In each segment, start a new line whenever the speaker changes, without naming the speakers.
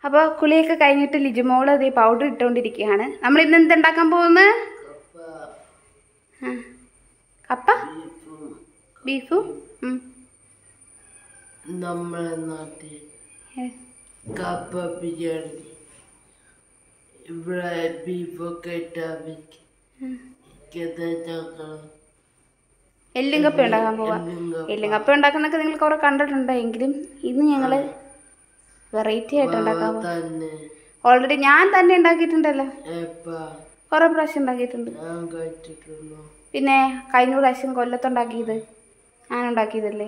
അപ്പോൾ കുളിയൊക്കെ കഴിഞ്ഞിട്ട് ലിജുമോള് ഈ പൗഡർ ഇട്ടുകൊണ്ടിരിക്കുകയാണ്. നമ്മൾ ഇന്ന് എന്തുണ്ടാക്കാൻ പോകുന്നത്? കപ്പ ബീഫും.
നമ്മളെ നാട്ടിൽ കപ്പ ബിരിയാണി, ഇവിടെ ബീഫൊക്കെ ഇട്ടാൽ
എല്ലും കപ്പ ഉണ്ടാക്കാൻ പോവാ. എല്ലും കപ്പ ഉണ്ടാക്കുന്നൊക്കെ നിങ്ങൾ കുറെ കണ്ടിട്ടുണ്ട്. എങ്കിലും ഇന്ന് ഞങ്ങൾ വെറൈറ്റി ആയിട്ട് ഉണ്ടാക്കാൻ പോവാ. ഓൾറെഡി ഞാൻ തന്നെ ഉണ്ടാക്കിയിട്ടുണ്ടല്ലോ, കുറെ പ്രാവശ്യം ഉണ്ടാക്കിയിട്ടുണ്ട്. പിന്നെ കഴിഞ്ഞ പ്രാവശ്യം കൊല്ലത്തുണ്ടാക്കിയത് ഞാൻ ഉണ്ടാക്കിയതല്ലേ.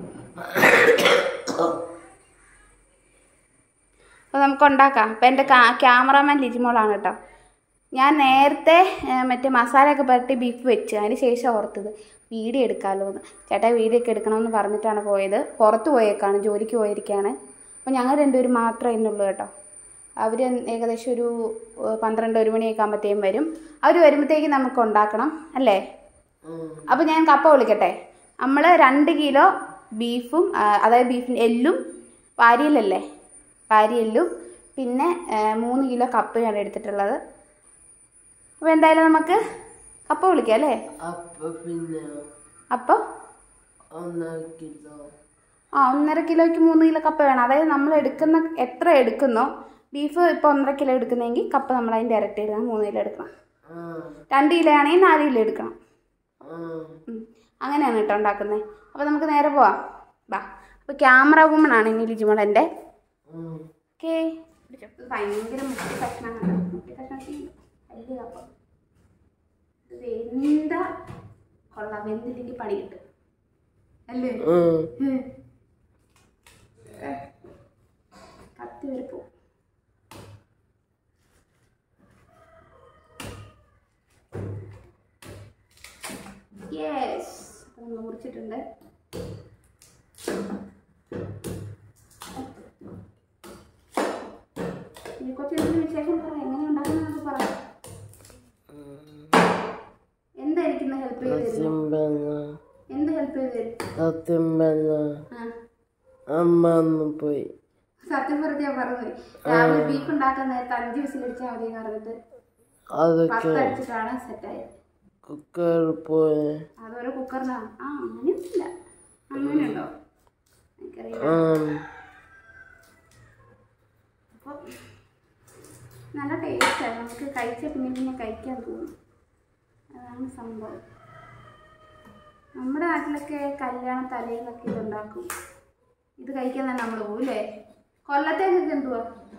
അപ്പോൾ നമുക്ക് ഉണ്ടാക്കാം. അപ്പം എൻ്റെ ക്യാമറാമാൻ ലിജിമോളാണ് കേട്ടോ. ഞാൻ നേരത്തെ മറ്റേ മസാലയൊക്കെ പുരട്ടി ബീഫ് വെച്ച് അതിന് ശേഷം ഓർത്തത് വീഡിയോ എടുക്കാമല്ലോ എന്ന്. ചേട്ടാ വീഡിയോ ഒക്കെ എടുക്കണമെന്ന് പറഞ്ഞിട്ടാണ് പോയത്. പുറത്ത് പോയേക്കാണ്, ജോലിക്ക് പോയിരിക്കുകയാണ്. അപ്പോൾ ഞങ്ങൾ രണ്ടുപേരും മാത്രമേ ഇന്നുള്ളൂ കേട്ടോ. അവർ ഏകദേശം ഒരു 12-1 മണിയൊക്കെ ആകുമ്പോഴത്തേക്കും വരും. അവർ വരുമ്പോഴത്തേക്ക് നമുക്ക് ഉണ്ടാക്കണം അല്ലേ. അപ്പോൾ ഞാൻ കപ്പ വിളിക്കട്ടെ. നമ്മൾ 2 കിലോ ബീഫും, അതായത് ബീഫിന് എല്ലും വാരിയലല്ലേ, വാരിയെല്ലും, പിന്നെ 3 കിലോ കപ്പയാണ് എടുത്തിട്ടുള്ളത്. അപ്പോൾ എന്തായാലും നമുക്ക് കപ്പ വിളിക്കാം അല്ലേ. അപ്പോൾ 1.5 കിലോയ്ക്ക് 3 കിലോ കപ്പ വേണം. അതായത് നമ്മൾ എടുക്കുന്ന എത്ര എടുക്കുന്നോ, ബീഫ് ഇപ്പോൾ 1.5 കിലോ എടുക്കുന്നെങ്കിൽ കപ്പ നമ്മൾ അതിൻ്റെ ഇരട്ടി എടുക്കണം, 3 കിലോ എടുക്കണം. 2 കിലോ ആണെങ്കിൽ 4 കിലോ എടുക്കണം. അങ്ങനെയാണ് കേട്ടോ ഉണ്ടാക്കുന്നത്. അപ്പോൾ നമുക്ക് നേരെ പോവാം. ബാ. അപ്പോൾ ക്യാമറ വുമണാണ് ഇനി ലിജിമോൾ എൻ്റെ. ഓക്കേ. ഭയങ്കര മുട്ടി കഷ്ണം കണ്ടോ, മുട്ടി കഷ്ണം വലിയ കപ്പ. ഇത് എന്താ കൊള്ളാം, വെന്തില്ലെങ്കിൽ പണി കിട്ടും അല്ലേ. കത്തി വരെ പോവും. യെസ്, അപ്പം നമ്മൾ മുറിച്ചിട്ടുണ്ട്. കുറച്ച് വിശേഷം പറ, എങ്ങനെ ഉണ്ടാക്കുന്നത് പറ. എന്തായിരിക്കും ഹെൽപ്പ് ചെയ്ത് തരും? എന്ത് ഹെൽപ്പ് ചെയ്ത് തരും?
അമ്മ പോയി
സത്യം പറഞ്ഞാൽ പറഞ്ഞു രാവിലെ ബീഫ് ഉണ്ടാക്കാൻ നേരത്തെ 5 വിസിലടിച്ചാൽ മതി എന്ന് പറഞ്ഞിട്ട് 10 അടിച്ചിട്ടാണ് സെറ്റായത്.
കുക്കർ പോയി
അതൊരു കുക്കറിനാ. അങ്ങനെയൊന്നുമില്ല. അങ്ങനെയുണ്ടോ എനിക്കറിയില്ല. അപ്പോൾ നല്ല ടേസ്റ്റാണ്. നമുക്ക് കഴിച്ചാൽ പിന്നെ കഴിക്കാൻ തോന്നും. അതാണ് സംഭവം. നമ്മുടെ നാട്ടിലൊക്കെ കല്യാണ തലേന്നൊക്കെ ഇതുണ്ടാക്കും. ഇത് കഴിക്കാൻ തന്നെ നമ്മൾ പോകും അല്ലേ. കൊല്ലത്തേക്കൊക്കെ എന്തുവാ?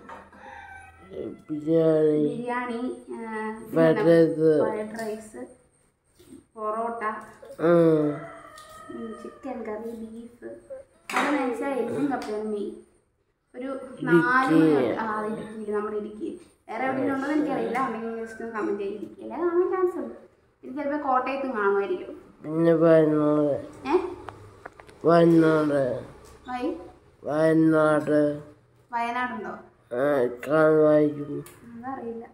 Biryani, fried rice, parotta, chicken curry, beef. അതെന്ന് വെച്ചാൽ എല്ലും കപ്പയാണ് മെയിൻ. ഒരു 4 ഇടുക്കിയിൽ, നമ്മുടെ ഇടുക്കിയിൽ. വേറെ എവിടെയെങ്കിലും ഉണ്ടോ എന്ന് എനിക്കറിയില്ല. ഉണ്ടെങ്കിൽ ജസ്റ്റ് കമൻറ്റ് ചെയ്ത് ഇടുക്കിയില്ല കാണാൻ ചാൻസ് ഉണ്ട്. ഇത് ചിലപ്പോൾ കോട്ടയത്തും കാണുമായിരിക്കും.
പിന്നെ
വയനാടുണ്ടോ?
കാണുമായിരിക്കും.
അതറിയില്ല.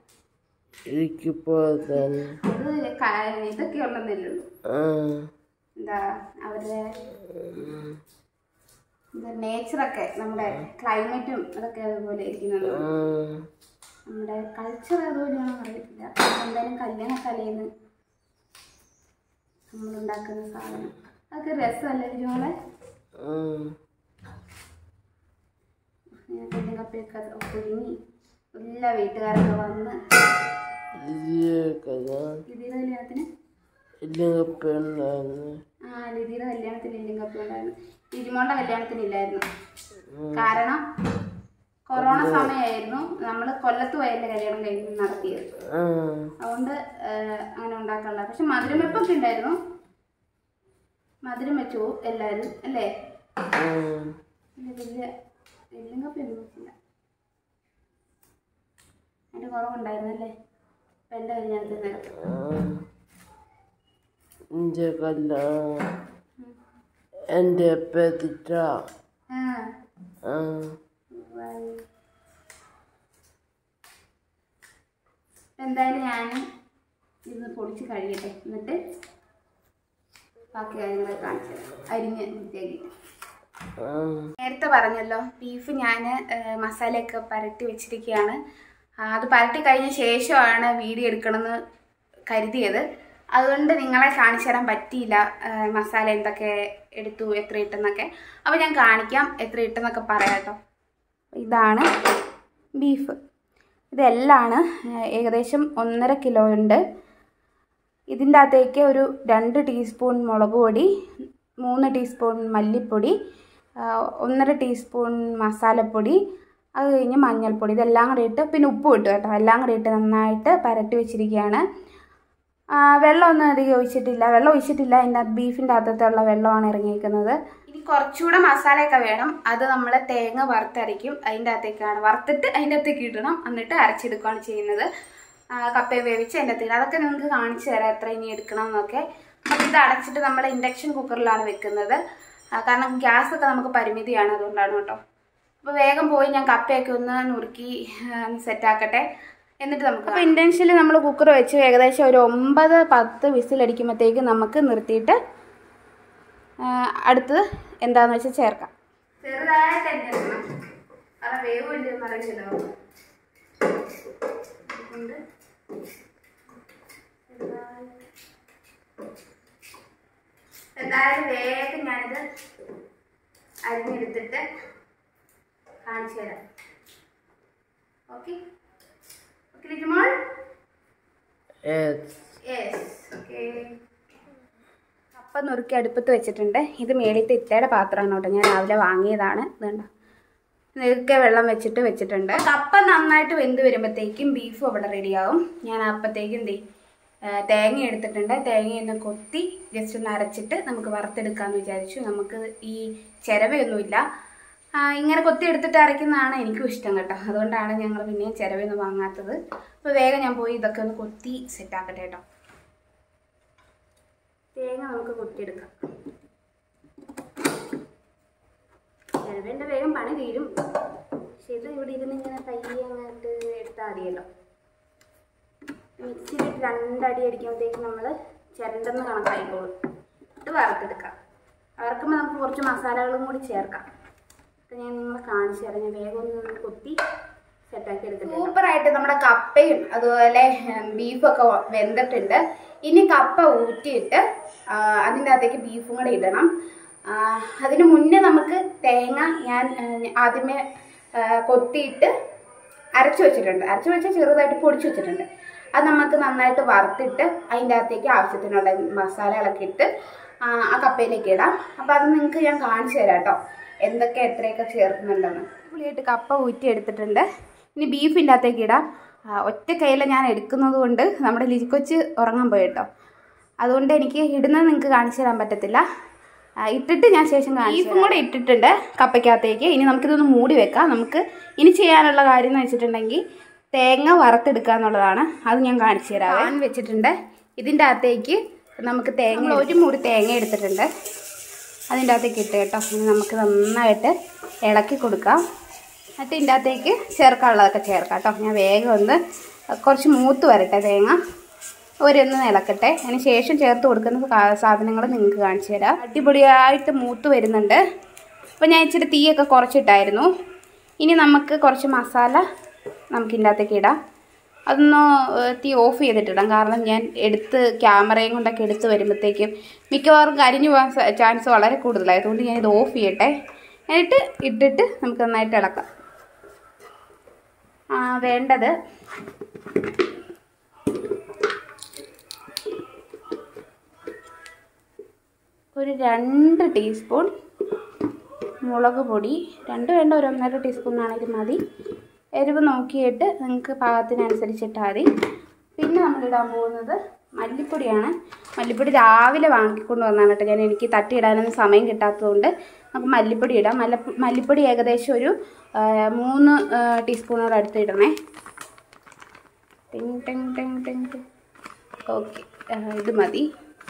അത് ഇതൊക്കെ ഉണ്ടെന്നല്ലേ ഉള്ളൂ. എന്താ അവരുടെ നേച്ചറൊക്കെ, നമ്മുടെ ക്ലൈമറ്റും അതൊക്കെ അതുപോലെ ഇരിക്കുന്നുണ്ട്. നമ്മുടെ കൾച്ചർ അതുപോലെയാണോ അറിയത്തില്ല. എന്തായാലും കല്യാണ തലേന്ന് നമ്മളുണ്ടാക്കുന്ന സാധനം അതൊക്കെ രസമല്ലേ നമ്മളെ. കല്യാണം കപ്പയൊക്കെ പുഴുങ്ങി എല്ലാ വീട്ടുകാരൊക്കെ വന്ന്. ലിതിയുടെ കല്യാണത്തിന് ലിതിയുടെ കല്യാണത്തിന് എല്ലും കപ്പ ഉണ്ടായിരുന്നു. ലിജിമോളുടെ കല്യാണത്തിന് ഇല്ലായിരുന്നു. കാരണം കൊറോണ സമയമായിരുന്നു. നമ്മൾ കൊല്ലത്ത് പോയല്ലേ കല്യാണം കഴിഞ്ഞ് നടത്തിയത്. അതുകൊണ്ട് അങ്ങനെ ഉണ്ടാക്കാനുള്ള. പക്ഷെ മധുരം വെപ്പൊക്കെ ഉണ്ടായിരുന്നു. മധുരം വെച്ചു എല്ലാവരും അല്ലേ. വലിയ എല്ലും കപ്പയൊന്നും വെച്ചില്ല. അതിൻ്റെ കുറവുണ്ടായിരുന്നല്ലേ അപ്പം എൻ്റെ കല്യാണത്തിന് നേരത്തെ.
എൻ്റെ
എന്തായാലും ഞാൻ ഇത് പൊടിച്ച് കഴിയട്ടെ. എന്നിട്ട് ബാക്കി കാര്യങ്ങളൊക്കെ കാണിച്ചു തരാം. അരിഞ്ഞ് വൃത്തിയാക്കിയിട്ട് നേരത്തെ പറഞ്ഞല്ലോ ബീഫ് ഞാൻ മസാലയൊക്കെ പരട്ടി വെച്ചിരിക്കുകയാണ്. അത് പരട്ടി കഴിഞ്ഞ ശേഷമാണ് വീഡിയോ എടുക്കണമെന്ന് കരുതിയത്. അതുകൊണ്ട് നിങ്ങളെ കാണിച്ചു തരാൻ പറ്റിയില്ല മസാല എന്തൊക്കെ എടുത്തു, എത്ര ഇട്ടെന്നൊക്കെ. അപ്പോൾ ഞാൻ കാണിക്കാം, എത്ര ഇട്ടെന്നൊക്കെ പറയാം കേട്ടോ. ഇതാണ് ബീഫ്. ഇതെല്ലാണ് ഏകദേശം 1.5 കിലോ ഉണ്ട്. ഇതിൻ്റെ അകത്തേക്ക് ഒരു 2 ടീസ്പൂൺ മുളക് പൊടി, 3 ടീസ്പൂൺ മല്ലിപ്പൊടി, 1.5 ടീസ്പൂൺ മസാലപ്പൊടി, അത് കഴിഞ്ഞ് മഞ്ഞൾപ്പൊടി, ഇതെല്ലാം കൂടി ഇട്ട് പിന്നെ ഉപ്പ് ഇട്ടു കേട്ടോ. എല്ലാം കൂടി ഇട്ട് നന്നായിട്ട് പരട്ടി വെച്ചിരിക്കുകയാണ്. വെള്ളമൊന്നും അധികം ഒഴിച്ചിട്ടില്ല. വെള്ളം ഒഴിച്ചിട്ടില്ല, അതിൻ്റെ ബീഫിൻ്റെ അകത്തുള്ള വെള്ളമാണ് ഇറങ്ങിയിരിക്കുന്നത്. ഇനി കുറച്ചുകൂടെ മസാലയൊക്കെ വേണം. അത് നമ്മൾ തേങ്ങ വറുത്തരയ്ക്കും. അതിൻ്റെ അകത്തേക്കാണ് വറുത്തിട്ട് അതിൻ്റെ അകത്തേക്ക് ഇടണം, എന്നിട്ട് അരച്ചെടുക്കുകയാണ് ചെയ്യുന്നത്. കപ്പയെ വേവിച്ച് അതിൻ്റെ അകത്തേക്ക് അതൊക്കെ നിങ്ങൾക്ക് കാണിച്ചു തരാം എത്ര ഇനി എടുക്കണം എന്നൊക്കെ. അപ്പോൾ ഇത് അടച്ചിട്ട് നമ്മൾ ഇൻഡക്ഷൻ കുക്കറിലാണ് വെക്കുന്നത്. കാരണം ഗ്യാസൊക്കെ നമുക്ക് പരിമിതിയാണ്, അതുകൊണ്ടാണ് കേട്ടോ. അപ്പോൾ വേഗം പോയി ഞാൻ കപ്പയൊക്കെ ഒന്ന് നുറുക്കി സെറ്റാക്കട്ടെ, എന്നിട്ട് നമുക്ക്. അപ്പോൾ ഇൻഡക്ഷനിൽ നമ്മൾ കുക്കർ വെച്ച് ഏകദേശം ഒരു 9-10 വിസിലടിക്കുമ്പോഴത്തേക്ക് നമുക്ക് നിർത്തിയിട്ട് അടുത്തത് എന്താണെന്ന് വെച്ചാൽ ചേർക്കാം. ചെറുതായിട്ട് അരിഞ്ഞെടുക്കണം, കാരണം വേവ് വേണ്ടിയൊന്നും അറിയില്ലല്ലോ. അതുകൊണ്ട് എന്തായാലും വേഗം ഞാനിത് അരിഞ്ഞെടുത്തിട്ട് കാണിച്ചു തരാം. Okay okay Lijumol? കപ്പ നുറുക്കി അടുപ്പത്ത് വെച്ചിട്ടുണ്ട്. ഇത് മേളിത്തെ ഇത്തയുടെ പാത്രമാണ് കേട്ടോ, ഞാൻ രാവിലെ വാങ്ങിയതാണ്. ഇതുണ്ടോ, നെരുക്കെ വെള്ളം വെച്ചിട്ടുണ്ട്. കപ്പ നന്നായിട്ട് വെന്ത് വരുമ്പോഴത്തേക്കും ബീഫും അവിടെ റെഡിയാവും. ഞാൻ അപ്പോഴത്തേക്കും തേങ്ങ എടുത്തിട്ടുണ്ട്. തേങ്ങയൊന്ന് കൊത്തി ജസ്റ്റ് ഒന്ന് അരച്ചിട്ട് നമുക്ക് വറുത്തെടുക്കാമെന്ന് വിചാരിച്ചു. നമുക്ക് ഈ ചിരവയൊന്നുമില്ല, ഇങ്ങനെ കൊത്തി എടുത്തിട്ട് അരയ്ക്കുന്നതാണ് എനിക്കും ഇഷ്ടം കേട്ടോ. അതുകൊണ്ടാണ് ഞങ്ങൾ പിന്നെയും ചിരവയൊന്നും വാങ്ങാത്തത്. അപ്പോൾ വേഗം ഞാൻ പോയി ഇതൊക്കെ ഒന്ന് കൊത്തി സെറ്റാക്കട്ടെ കേട്ടോ. തേങ്ങ നമുക്ക് കൊത്തിയെടുക്കാം. ചിരവേൻ്റെ വേഗം പണി തീരും, പക്ഷെ ഇത് ഇവിടെ ഇരുന്ന് ഇങ്ങനെ പയ്യെ അങ്ങോട്ട് എടുത്താൽ മതിയല്ലോ. മിക്സിയിലിട്ട് 2 അടി അടിക്കുമ്പോഴത്തേക്ക് നമ്മൾ ചിരണ്ടെന്ന് കണക്കായിക്കോളും. ഇത് വറുത്തെടുക്കാം. വറുക്കുമ്പോൾ നമുക്ക് കുറച്ച് മസാലകളും കൂടി ചേർക്കാം. അപ്പം ഞാൻ നിങ്ങളെ കാണിച്ചു തരാം. ഞാൻ വേഗം ഒന്ന് കൊത്തി സെറ്റാക്കി എടുത്തിട്ട്. സൂപ്പറായിട്ട് നമ്മുടെ കപ്പയും അതുപോലെ ബീഫൊക്കെ വെന്തിട്ടുണ്ട്. ഇനി കപ്പ ഊറ്റിയിട്ട് അതിൻ്റെ അകത്തേക്ക് ബീഫും കൂടെ ഇടണം. അതിന് മുന്നേ നമുക്ക് തേങ്ങ ഞാൻ ആദ്യമേ കൊത്തിയിട്ട് അരച്ചു വെച്ചിട്ടുണ്ട്. അരച്ചു വെച്ചാൽ ചെറുതായിട്ട് പൊടിച്ചു വെച്ചിട്ടുണ്ട്. അത് നമുക്ക് നന്നായിട്ട് വറുത്തിട്ട് അതിൻ്റെ അകത്തേക്ക് ആവശ്യത്തിനുള്ള മസാലകളൊക്കെ ഇട്ട് ആ കപ്പയിലേക്ക് ഇടാം. അപ്പോൾ അത് നിങ്ങൾക്ക് ഞാൻ കാണിച്ചു തരാം കേട്ടോ, എന്തൊക്കെ എത്രയൊക്കെ ചേർക്കുന്നുണ്ടെന്ന്. പുളിയായിട്ട് കപ്പ ഊറ്റി എടുത്തിട്ടുണ്ട്. ഇനി ബീഫിൻ്റെ അകത്തേക്ക് ഇടാം. ഒറ്റ കയ്യിൽ ഞാൻ എടുക്കുന്നത് കൊണ്ട് നമ്മുടെ ലിജിക്കൊച്ച് ഉറങ്ങാൻ പോയി കേട്ടോ. അതുകൊണ്ട് എനിക്ക് ഇടുന്നത് നിങ്ങൾക്ക് കാണിച്ചു തരാൻ പറ്റത്തില്ല. ഇട്ടിട്ട് ഞാൻ ശേഷം ബീഫും കൂടെ ഇട്ടിട്ടുണ്ട് കപ്പയ്ക്കകത്തേക്ക്. ഇനി നമുക്കിതൊന്ന് മൂടി വെക്കാം. നമുക്ക് ഇനി ചെയ്യാനുള്ള കാര്യം എന്ന് വെച്ചിട്ടുണ്ടെങ്കിൽ തേങ്ങ വറുത്തെടുക്കുക എന്നുള്ളതാണ്. അത് ഞാൻ കാണിച്ചു തരാം. പാൻ വെച്ചിട്ടുണ്ട്. ഇതിൻ്റെ അകത്തേക്ക് നമുക്ക് തേങ്ങ 1 മൂടി തേങ്ങ എടുത്തിട്ടുണ്ട്. അതിൻ്റെ അകത്തേക്ക് ഇട്ട് കേട്ടോ. ഇനി നമുക്ക് നന്നായിട്ട് ഇളക്കി കൊടുക്കാം. എന്നിട്ട് ഇതിൻ്റെ അകത്തേക്ക് ചേർക്കാനുള്ളതൊക്കെ ചേർക്കാം കേട്ടോ. ഞാൻ വേഗം ഒന്ന് കുറച്ച് മൂത്ത് വരട്ടെ തേങ്ങ, ഒരൊന്ന് ഇളക്കട്ടെ. അതിന് ശേഷം ചേർത്ത് കൊടുക്കുന്ന സാധനങ്ങൾ നിങ്ങൾക്ക് കാണിച്ചു തരാം. അടിപൊളിയായിട്ട് മൂത്ത് വരുന്നുണ്ട്. അപ്പോൾ ഞാൻ ഇച്ചിരി തീയൊക്കെ കുറച്ചിട്ടായിരുന്നു. ഇനി നമുക്ക് കുറച്ച് മസാല നമുക്ക് ഇതിൻ്റെ അകത്തേക്ക് ഇടാം. അതൊന്ന് തീ ഓഫ് ചെയ്തിട്ടിടാം, കാരണം ഞാൻ ക്യാമറയും കൊണ്ടൊക്കെ എടുത്ത് വരുമ്പോഴത്തേക്കും മിക്കവാറും കരിഞ്ഞു പോകാൻ ചാൻസ് വളരെ കൂടുതലായതുകൊണ്ട് ഞാനിത് ഓഫ് ചെയ്യട്ടെ. എന്നിട്ട് ഇട്ടിട്ട് നമുക്ക് നന്നായിട്ട് ഇളക്കാം. വേണ്ടത് ഒരു 2 ടീസ്പൂൺ മുളക് പൊടി. 2 വേണ്ട, ഒരു 1.5 ടീസ്പൂണാണെങ്കിൽ മതി. എരിവ് നോക്കിയിട്ട് നിങ്ങൾക്ക് പാകത്തിനനുസരിച്ചിട്ടാൽ മതി. പിന്നെ നമ്മളിടാൻ പോകുന്നത് മല്ലിപ്പൊടിയാണ്. മല്ലിപ്പൊടി രാവിലെ വാങ്ങിക്കൊണ്ട് വന്നാണ് കേട്ടോ. എനിക്ക് തട്ടിയിടാനൊന്നും സമയം കിട്ടാത്തതുകൊണ്ട് നമുക്ക് മല്ലിപ്പൊടി ഇടാം. മല്ലിപ്പൊടി ഏകദേശം ഒരു 3 ടീസ്പൂണോട് അടുത്ത് ഇടണേ. ഓക്കെ, ഇത് മതി.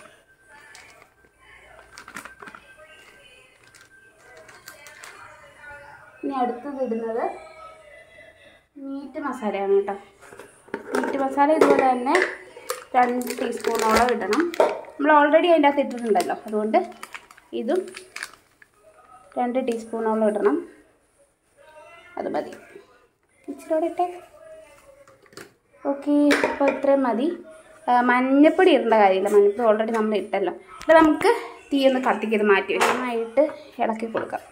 ഇനി അടുത്തത് ഇടുന്നത് മീറ്റ് മസാലയാണ് കേട്ടോ. മീറ്റ് മസാല ഇതുപോലെ തന്നെ 2 ടീസ്പൂണോളം ഇടണം. നമ്മൾ ഓൾറെഡി അതിൻ്റെ അകത്ത് ഇട്ടിട്ടുണ്ടല്ലോ, അതുകൊണ്ട് ഇതും 2 ടീസ്പൂണോളം ഇടണം. അത് മതി. ഇച്ചിരി ഇട്ടേ. ഓക്കെ, അപ്പോൾ ഇത്രയും മതി. മഞ്ഞപ്പൊടി ഇടേണ്ട കാര്യമില്ല, മഞ്ഞപ്പൊടി ഓൾറെഡി നമ്മൾ ഇട്ടല്ലോ. അപ്പോൾ നമുക്ക് തീ ഒന്ന് കത്തിക്കത് മാറ്റി വെച്ച് നന്നായിട്ട് ഇളക്കി കൊടുക്കാം.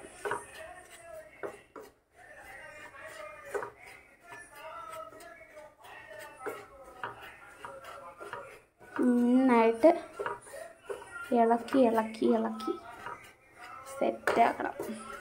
നന്നായിട്ട് ഇളക്കി ഇളക്കി ഇളക്കി സെറ്റാക്കണം.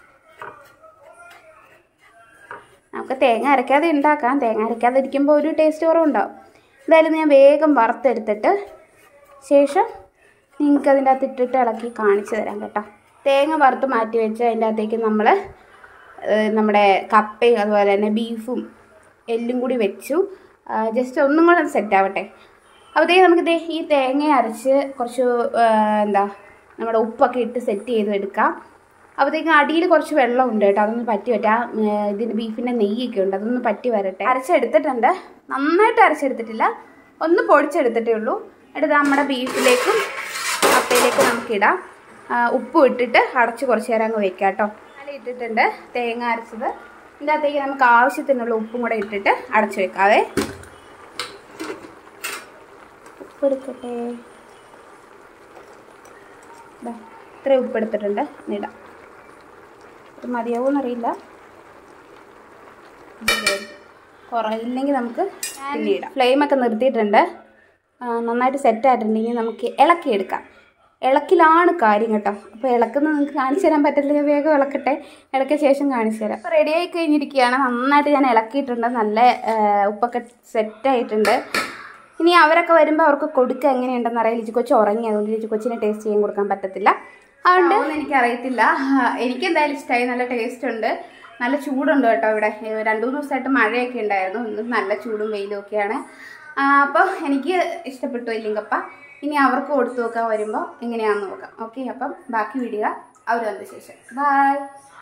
നമുക്ക് തേങ്ങ അരയ്ക്കാതെ ഉണ്ടാക്കാം. തേങ്ങ അരയ്ക്കാതെ ഇരിക്കുമ്പോൾ ഒരു ടേസ്റ്റ് കുറവുണ്ടാവും. എന്തായാലും ഞാൻ വേഗം വറുത്തെടുത്തിട്ട് ശേഷം നിങ്ങൾക്ക് അതിൻ്റെ അകത്ത് ഇട്ടിട്ട് ഇളക്കി കാണിച്ചു തരാം കേട്ടോ. തേങ്ങ വറുത്ത് മാറ്റി വെച്ച് അതിൻ്റെ അകത്തേക്ക് നമ്മൾ നമ്മുടെ കപ്പയും അതുപോലെ തന്നെ ബീഫും എല്ലും കൂടി വെച്ചു. ജസ്റ്റ് ഒന്നും കൂടെ സെറ്റാവട്ടെ. അപ്പോഴത്തേക്ക് നമുക്ക് ഈ തേങ്ങ അരച്ച് കുറച്ച് നമ്മുടെ ഉപ്പൊക്കെ ഇട്ട് സെറ്റ് ചെയ്ത് എടുക്കാം. അപ്പോഴത്തേക്കും അടിയിൽ കുറച്ച് വെള്ളമുണ്ട് കേട്ടോ, അതൊന്ന് പറ്റി പറ്റാം. ഇതിൻ്റെ ബീഫിൻ്റെ നെയ്യൊക്കെ ഉണ്ട്, അതൊന്ന് പറ്റി വരട്ടെ. അരച്ചെടുത്തിട്ടുണ്ട്, നന്നായിട്ട് അരച്ചെടുത്തിട്ടില്ല, ഒന്ന് പൊടിച്ചെടുത്തിട്ടേ ഉള്ളൂ. എന്നിട്ട് നമ്മുടെ ബീഫിലേക്കും കപ്പയിലേക്കും നമുക്കിടാം. ഉപ്പും ഇട്ടിട്ട് അടച്ച് കുറച്ച് നേരം അങ്ങ് വെക്കാം കേട്ടോ. അതിൽ ഇട്ടിട്ടുണ്ട് തേങ്ങ അരച്ചത്. ഇതിൻ്റെ അകത്തേക്ക് നമുക്ക് ആവശ്യത്തിനുള്ള ഉപ്പും കൂടെ ഇട്ടിട്ട് അടച്ച് വെക്കാവേ. ഉപ്പ് എടുക്കട്ടെ. ഇത്രയും ഉപ്പ് എടുത്തിട്ടുണ്ട്, ഇടാം. ഇത് മതിയാവുമെന്നറിയില്ല, കുറയില്ലെങ്കിൽ നമുക്ക് പിന്നെ ഇടാം. ഫ്ലെയിമൊക്കെ നിർത്തിയിട്ടുണ്ട്. നന്നായിട്ട് സെറ്റായിട്ടുണ്ടെങ്കിൽ നമുക്ക് ഇളക്കിയെടുക്കാം. ഇളക്കിലാണ് കാര്യം കേട്ടോ. അപ്പോൾ ഇളക്കുന്നത് നിങ്ങൾക്ക് കാണിച്ചു തരാൻ പറ്റില്ല, വേഗം ഇളക്കട്ടെ. ഇളക്കിയ ശേഷം കാണിച്ചു തരാം. അപ്പോൾ റെഡി ആയി കഴിഞ്ഞിരിക്കുകയാണ്. നന്നായിട്ട് ഞാൻ ഇളക്കിയിട്ടുണ്ട്, നല്ല ഉപ്പൊക്കെ സെറ്റായിട്ടുണ്ട്. ഇനി അവരൊക്കെ വരുമ്പോൾ അവർക്ക് കൊടുക്കുക എങ്ങനെയുണ്ടെന്ന് അറിയാം. ലിജി കൊച്ച് ഉറങ്ങി, അതുകൊണ്ട് ലിജി കൊച്ചിനെ ടേസ്റ്റ് ചെയ്യാൻ കൊടുക്കാൻ പറ്റത്തില്ല. അതുകൊണ്ട് എനിക്കറിയത്തില്ല. എനിക്കെന്തായാലും ഇഷ്ടമായി, നല്ല ടേസ്റ്റ് ഉണ്ട്. നല്ല ചൂടുണ്ട് കേട്ടോ. ഇവിടെ 2-3 ദിവസമായിട്ട് മഴയൊക്കെ ഉണ്ടായിരുന്നു. ഇന്ന് നല്ല ചൂടും വെയിലും ഒക്കെയാണ്. അപ്പോൾ എനിക്ക് ഇഷ്ടപ്പെട്ടു എല്ലിങ്കപ്പ. ഇനി അവർക്ക് കൊടുത്തു നോക്കാൻ വരുമ്പോൾ എങ്ങനെയാണെന്ന് നോക്കാം. ഓക്കെ, അപ്പം ബാക്കി വീഡിയോ അവർ വന്ന ശേഷം. ബൈ.